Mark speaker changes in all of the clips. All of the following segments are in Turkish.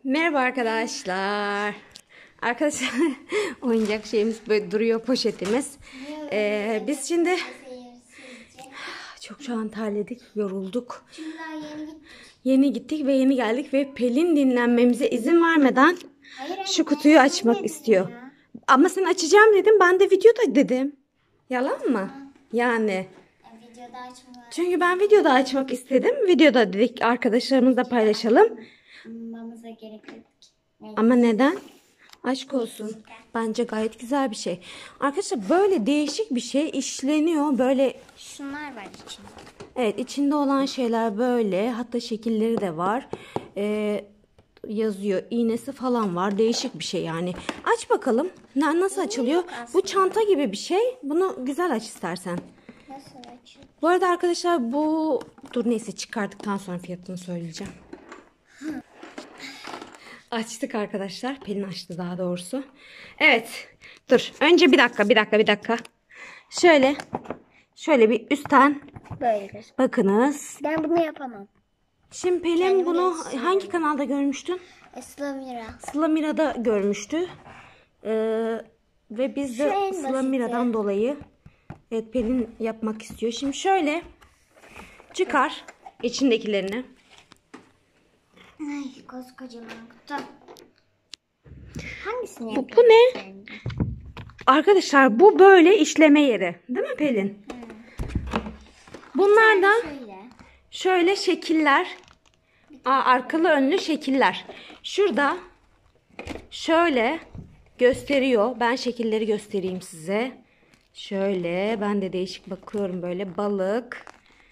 Speaker 1: Merhaba arkadaşlar. Arkadaşlar oyuncak şeyimiz böyle duruyor, poşetimiz. Biz şimdi çok şu an terledik, yorulduk. Yeni gittik ve yeni geldik ve Pelin dinlenmemize izin vermeden şu kutuyu açmak istiyor. Ama sen açacağım dedim, ben de videoda dedim. Yalan mı? Yani. Çünkü ben videoda açmak istedim. Videoda dedik arkadaşlarımızla paylaşalım. Ama neden? Aşk olsun. Bence gayet güzel bir şey. Arkadaşlar böyle değişik bir şey işleniyor. Böyle
Speaker 2: şunlar var içinde.
Speaker 1: Evet, içinde olan şeyler böyle. Hatta şekilleri de var. Yazıyor. İğnesi falan var. Değişik bir şey yani. Aç bakalım. Nasıl açılıyor? Bu çanta gibi bir şey. Bunu güzel aç istersen.
Speaker 2: Nasıl açıyor?
Speaker 1: Bu arada arkadaşlar bu... Dur neyse, çıkardıktan sonra fiyatını söyleyeceğim. Açtık arkadaşlar. Pelin açtı daha doğrusu. Evet. Dur. Önce bir dakika. Şöyle bir üstten
Speaker 2: Böyle.
Speaker 1: bakınız.
Speaker 2: Ben bunu yapamam.
Speaker 1: Şimdi Pelin bunu hangi kanalda görmüştün?
Speaker 2: Sıla Mira.
Speaker 1: Sıla Mira'da görmüştü. Ve biz de Sıla Mira'dan dolayı Pelin yapmak istiyor. Şimdi şöyle çıkar içindekilerini.
Speaker 2: Ay, koskocaman kutu. Hangisini
Speaker 1: Bu ne? Arkadaşlar bu böyle işleme yeri. Değil mi Pelin? Bunlar da şöyle şekiller. Arkalı önlü şekiller. Şurada şöyle gösteriyor. Ben şekilleri göstereyim size. Şöyle ben de değişik bakıyorum, böyle balık.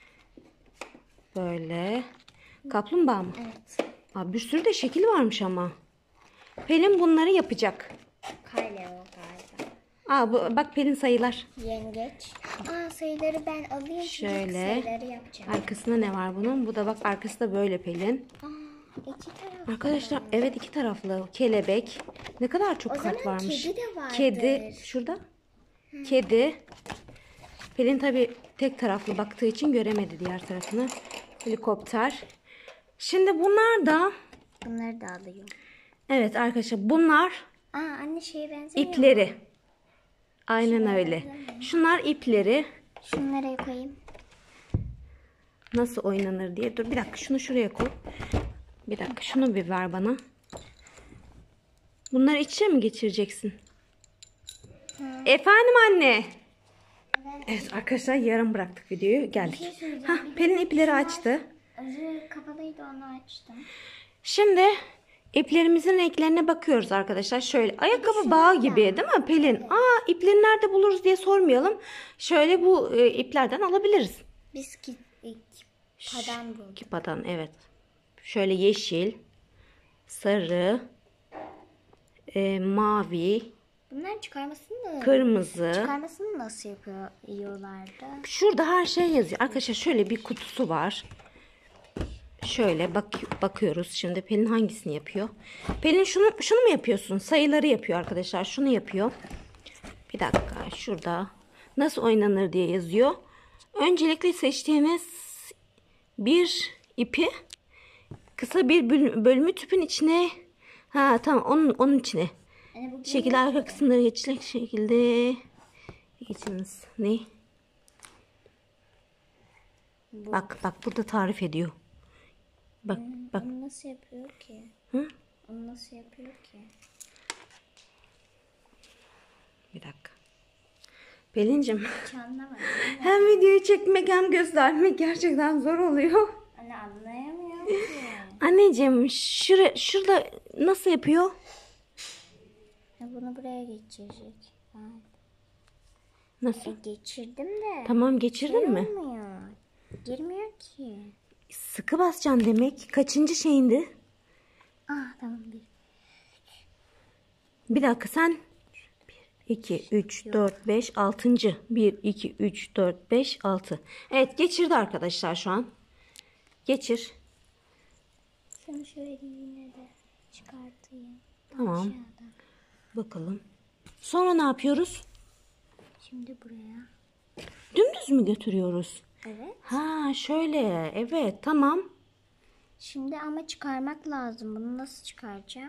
Speaker 1: Böyle. Kaplumbağa mı?
Speaker 2: Evet.
Speaker 1: Bir sürü de şekil varmış ama. Pelin bunları yapacak.
Speaker 2: Kale o galiba.
Speaker 1: Bak Pelin sayılar.
Speaker 2: Yengeç. Sayıları ben alayım.
Speaker 1: Şöyle.
Speaker 2: Sayıları yapacağım.
Speaker 1: Arkasında ne var bunun? Bu da bak, arkası da böyle Pelin.
Speaker 2: İki taraflı.
Speaker 1: Arkadaşlar evet, iki taraflı. Kelebek. Ne kadar çok kart varmış.
Speaker 2: Kedi de vardır.
Speaker 1: Kedi. Şurada. Kedi. Pelin tabi tek taraflı baktığı için göremedi diğer tarafını. Helikopter. Şimdi bunlar da.
Speaker 2: Bunları da alayım.
Speaker 1: Evet arkadaşlar, bunlar
Speaker 2: Anne şeye benzemiyor.
Speaker 1: ipleri. Aynen öyle. Şunlar ipleri.
Speaker 2: Şunları yapayım.
Speaker 1: Nasıl oynanır diye. Dur bir dakika, şunu şuraya koy. Bir dakika, şunu bir ver bana. Bunları iç içe mi geçireceksin? Efendim anne. Evet arkadaşlar, yarım bıraktık videoyu. Geldik. Pelin ipleri açtı.
Speaker 2: Özü kapalıydı, onu açtım.
Speaker 1: Şimdi iplerimizin renklerine bakıyoruz arkadaşlar. Şöyle ayakkabı bağı gibi değil mi Pelin? İpleri nerede buluruz diye sormayalım. Şöyle bu iplerden alabiliriz.
Speaker 2: Biz kipadan bulduk.
Speaker 1: Kipadan, evet. Şöyle yeşil, sarı, mavi,
Speaker 2: Bunların çıkarmasını
Speaker 1: kırmızı.
Speaker 2: nasıl yiyorlardı?
Speaker 1: Şurada her şey yazıyor. Arkadaşlar şöyle bir kutusu var. Şöyle bakıyoruz. Şimdi Pelin hangisini yapıyor? Pelin şunu mu yapıyorsun? Sayıları yapıyor arkadaşlar. Şunu yapıyor. Bir dakika. Şurada nasıl oynanır diye yazıyor. Öncelikle seçtiğiniz bir ipi kısa bir bölümü tüpün içine. Tamam, onun içine. Şekilde arka kısımları geçecek şekilde geçiniz. Ne? Bak burada tarif ediyor. Bak.
Speaker 2: Onu nasıl yapıyor ki? Onu nasıl yapıyor ki?
Speaker 1: Bir dakika. Pelin'cim.
Speaker 2: Hem
Speaker 1: videoyu çekmek hem göstermek gerçekten zor oluyor.
Speaker 2: Anne anlayamıyorum ki.
Speaker 1: Anneciğim şurada nasıl yapıyor?
Speaker 2: Bunu buraya geçirecek.
Speaker 1: Nasıl?
Speaker 2: Geçirdim de.
Speaker 1: Tamam, geçirdin mi?
Speaker 2: Olmuyor. Girmiyor ki.
Speaker 1: Sıkı basacaksın demek. Kaçıncı şeyindi?
Speaker 2: Tamam.
Speaker 1: Bir dakika, sen 1, 2, 3, 4, 5, 6. 1, 2, 3, 4, 5, 6. Evet, geçirdi arkadaşlar şu an. Geçir.
Speaker 2: Şunu şöyle yine de çıkartayım.
Speaker 1: Tamam.
Speaker 2: Aşağıdan.
Speaker 1: Bakalım. Sonra ne yapıyoruz?
Speaker 2: Şimdi buraya.
Speaker 1: Dümdüz mü götürüyoruz?
Speaker 2: Evet.
Speaker 1: Şöyle. Evet, tamam.
Speaker 2: Şimdi ama çıkarmak lazım. Bunu nasıl çıkaracağım?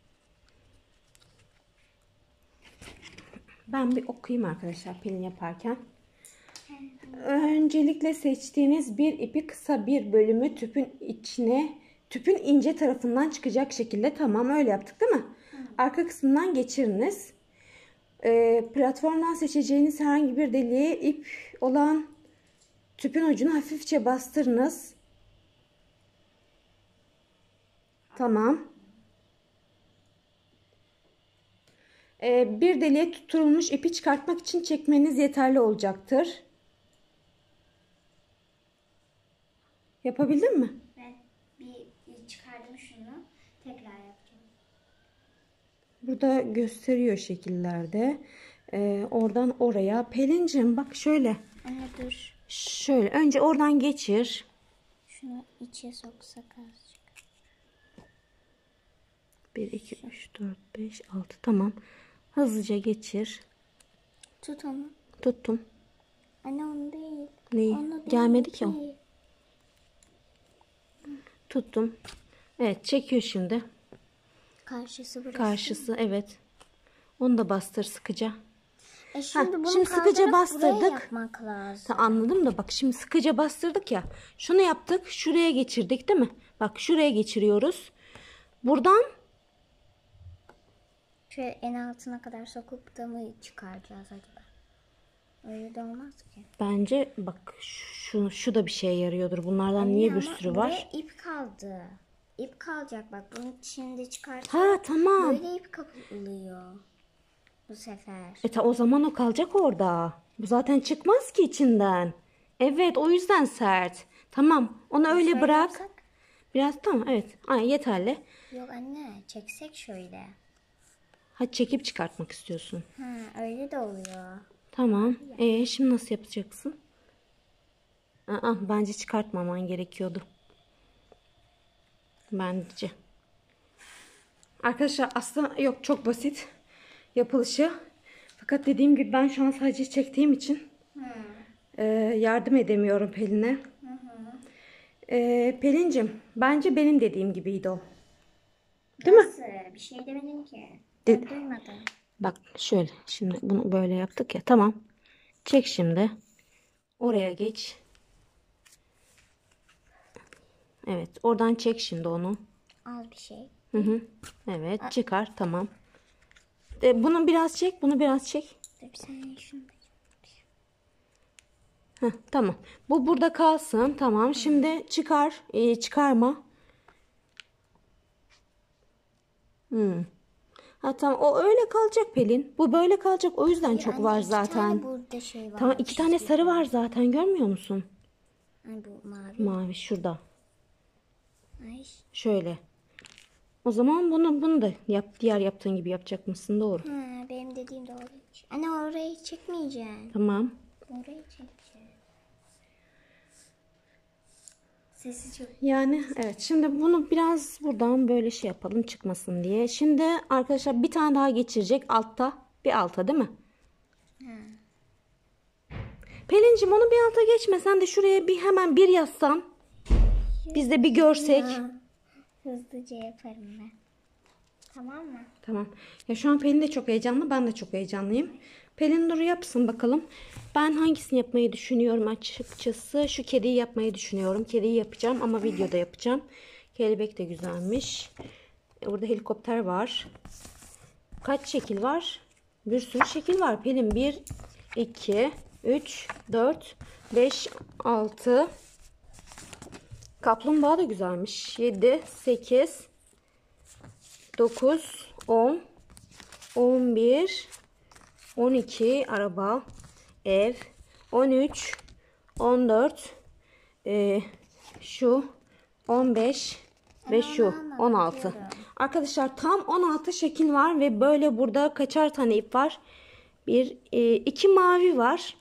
Speaker 1: Ben bir okuyayım arkadaşlar Pelin yaparken. Öncelikle seçtiğiniz bir ipi kısa bir bölümü tüpün ince tarafından çıkacak şekilde, tamam öyle yaptık değil mi? Arka kısmından geçiriniz. Platformdan seçeceğiniz herhangi bir deliğe ip olan tüpün ucunu hafifçe bastırınız. Tamam. Bir deliğe tutturulmuş ipi çıkartmak için çekmeniz yeterli olacaktır. Yapabildin mi?
Speaker 2: Ben bir çıkardım şunu. Tekrar yapacağım.
Speaker 1: Burada gösteriyor şekillerde. Oradan oraya. Pelincim bak şöyle.
Speaker 2: Anne dur.
Speaker 1: Şöyle önce oradan geçir.
Speaker 2: Şunu içe soksak azıcık.
Speaker 1: 1, 2, 3, 4, 5, 6. Tamam. Hızlıca geçir.
Speaker 2: Tut onu.
Speaker 1: Tuttum.
Speaker 2: Anne onu değil.
Speaker 1: Neyi?
Speaker 2: Onu değil
Speaker 1: Gelmedi ki o. Tuttum. Evet çekiyor şimdi.
Speaker 2: Karşısı burası.
Speaker 1: Karşısı evet. Onu da bastır sıkıca.
Speaker 2: Şimdi bunu
Speaker 1: şimdi sıkıca
Speaker 2: kaldırıp
Speaker 1: bastırdık.
Speaker 2: buraya yapmak lazım.
Speaker 1: Anladım da bak şimdi sıkıca bastırdık ya. Şunu yaptık. Şuraya geçirdik değil mi? Bak şuraya geçiriyoruz. Buradan
Speaker 2: Şöyle en altına kadar sokup da mı çıkaracağız acaba? Öyle de olmaz ki.
Speaker 1: bence bak şu da bir şeye yarıyordur. Bunlardan niye bir
Speaker 2: Ama
Speaker 1: sürü
Speaker 2: buraya
Speaker 1: var?
Speaker 2: ip kaldı. İp kalacak bak. Bunu şimdi çıkart.
Speaker 1: Ha tamam.
Speaker 2: Böyle ip kapılıyor. Bu sefer.
Speaker 1: O zaman o kalacak orada. Bu zaten çıkmaz ki içinden. Evet o yüzden sert. Tamam onu öyle
Speaker 2: Şöyle
Speaker 1: bırak.
Speaker 2: yapsak?
Speaker 1: Biraz tamam evet. Aynen yeterli.
Speaker 2: Yok anne çeksek şöyle.
Speaker 1: Hadi çekip çıkartmak istiyorsun.
Speaker 2: Ha öyle de oluyor.
Speaker 1: Tamam. Şimdi nasıl yapacaksın? Bence çıkartmaman gerekiyordu. Bence. Arkadaşlar aslında yok çok basit yapılışı. Fakat dediğim gibi ben şu an sadece çektiğim için yardım edemiyorum Pelin'e. Pelincim bence benim dediğim gibiydi o. Değil mi?
Speaker 2: Nasıl? Bir şey demedim ki.
Speaker 1: De-
Speaker 2: Ben duymadım.
Speaker 1: Bak şöyle şimdi bunu böyle yaptık ya tamam. Çek şimdi. Oraya geç. Evet oradan çek şimdi onu.
Speaker 2: Az bir şey.
Speaker 1: Evet çıkar tamam. Bunu biraz çek bunu biraz çek.
Speaker 2: Dur bir saniye şunu.
Speaker 1: Tamam. Bu burada kalsın. Tamam. Şimdi çıkar. Çıkarma. Tamam. O öyle kalacak Pelin. Bu böyle kalacak. O yüzden çok
Speaker 2: Anne,
Speaker 1: var
Speaker 2: iki tane
Speaker 1: zaten.
Speaker 2: burada şey var.
Speaker 1: Tamam. 2 tane sarı var zaten. Görmüyor musun?
Speaker 2: Ay bu mavi.
Speaker 1: Mavi şurada.
Speaker 2: Ay.
Speaker 1: Şöyle. O zaman bunu da yap. Diğer yaptığın gibi yapacak mısın? Doğru.
Speaker 2: Ha, benim dediğim doğruymuş. Anne orayı çekmeyeceksin.
Speaker 1: Tamam.
Speaker 2: Orayı çekeceksin. Sesi çok.
Speaker 1: Yani evet. Şimdi bunu biraz buradan böyle şey yapalım çıkmasın diye. Şimdi arkadaşlar bir tane daha geçirecek altta. Bir alta değil mi? Pelincim onu bir alta geçme. Sen de şuraya hemen bir yazsan. Biz de bir görsek.
Speaker 2: Hızlıca yaparım ben. Tamam mı?
Speaker 1: Tamam. Ya şu an Pelin de çok heyecanlı. Ben de çok heyecanlıyım. Pelin dur yapsın bakalım. Ben hangisini yapmayı düşünüyorum açıkçası. Şu kediyi yapmayı düşünüyorum. Kediyi yapacağım ama videoda yapacağım. Kelebek de güzelmiş. Burada helikopter var. Kaç şekil var? Bir sürü şekil var. Pelin 1, 2, 3, 4, 5, 6. Kaplumbağa da güzelmiş. 7, 8, 9, 10, 11, 12 araba, ev, 13, 14, şu 15 ve şu 16. Arkadaşlar tam 16 şekil var ve böyle burada kaçar tane ip var? 2 mavi var.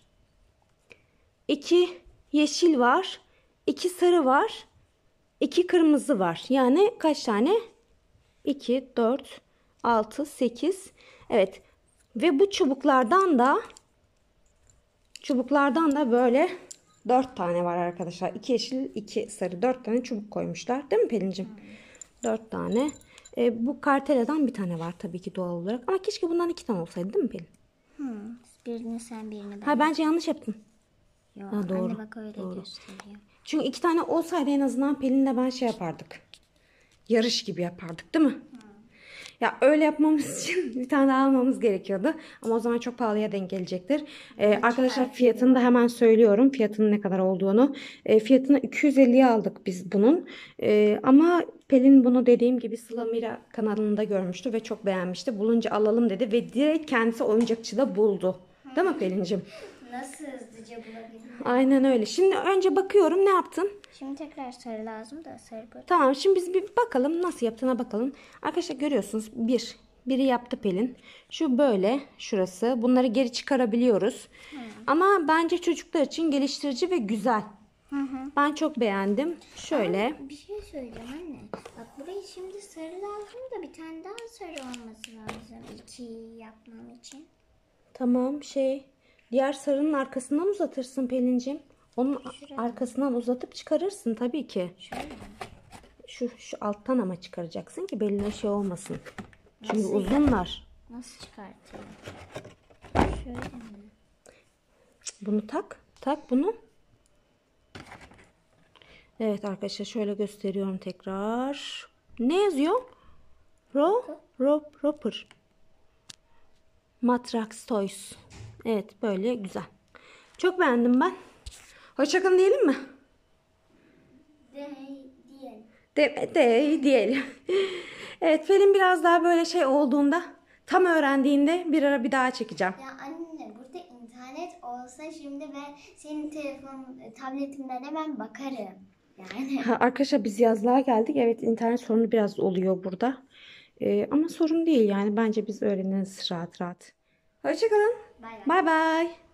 Speaker 1: 2 yeşil var. 2 sarı var. 2 kırmızı var. Yani kaç tane? 2, 4, 6, 8. Evet. Ve bu çubuklardan da böyle 4 tane var arkadaşlar. 2 yeşil, 2 sarı. 4 tane çubuk koymuşlar. Değil mi Pelin'cim? 4 tane. Bu karteladan bir tane var tabii ki doğal olarak. Ama keşke bundan 2 tane olsaydı değil mi Pelin?
Speaker 2: Birini sen birini ben.
Speaker 1: Ha bence yanlış yaptın.
Speaker 2: Yok,
Speaker 1: Ha, doğru.
Speaker 2: anne bak öyle gösteriyor.
Speaker 1: Çünkü 2 tane olsaydı en azından Pelin'le ben şey yapardık. Yarış gibi yapardık değil mi? Ya öyle yapmamız için bir tane daha almamız gerekiyordu. Ama o zaman çok pahalıya denk gelecektir. Arkadaşlar fiyatını da hemen söylüyorum. Fiyatının ne kadar olduğunu. Fiyatını 250'ye aldık biz bunun. Ama Pelin bunu dediğim gibi Sıla Mira kanalında görmüştü ve çok beğenmişti. Bulunca alalım dedi ve direkt kendisi oyuncakçıda buldu. Değil mi Pelin'cim?
Speaker 2: Nasıl hızlıca bulabilirim?
Speaker 1: Aynen öyle. Şimdi önce bakıyorum ne yaptın?
Speaker 2: Şimdi tekrar sarı lazım da sarı böyle.
Speaker 1: Tamam şimdi biz bir bakalım nasıl yaptığına bakalım. Arkadaşlar görüyorsunuz biri yaptı Pelin. Şu böyle şurası. Bunları geri çıkarabiliyoruz. Ama bence çocuklar için geliştirici ve güzel. Ben çok beğendim. Şöyle.
Speaker 2: Bir şey söyleyeceğim anne. Bak buraya şimdi sarı lazım da bir tane daha sarı olması lazım. 2 yapmam için.
Speaker 1: Tamam diğer sarının arkasından uzatırsın Pelin'cim. Onun arkasından uzatıp çıkarırsın tabii ki.
Speaker 2: Şöyle mi?
Speaker 1: Şu alttan ama çıkaracaksın ki beline şey olmasın. Çünkü uzunlar.
Speaker 2: Nasıl çıkartayım? Şöyle mi?
Speaker 1: Bunu tak bunu. Evet arkadaşlar şöyle gösteriyorum tekrar. Ne yazıyor? Roper. Matrax Toys. Evet böyle güzel. Çok beğendim ben. Hoşçakalın diyelim mi?
Speaker 2: Diyelim.
Speaker 1: Diyelim. Evet Pelin biraz daha böyle şey olduğunda tam öğrendiğinde bir daha çekeceğim.
Speaker 2: Ya anne burada internet olsa şimdi ben senin tabletimden hemen bakarım. Yani.
Speaker 1: Arkadaşlar biz yazlığa geldik. Evet internet sorunu biraz oluyor burada. Ama sorun değil yani. Bence biz öğreniriz rahat rahat. Hoşçakalın.
Speaker 2: Bay bay.
Speaker 1: Bay bay.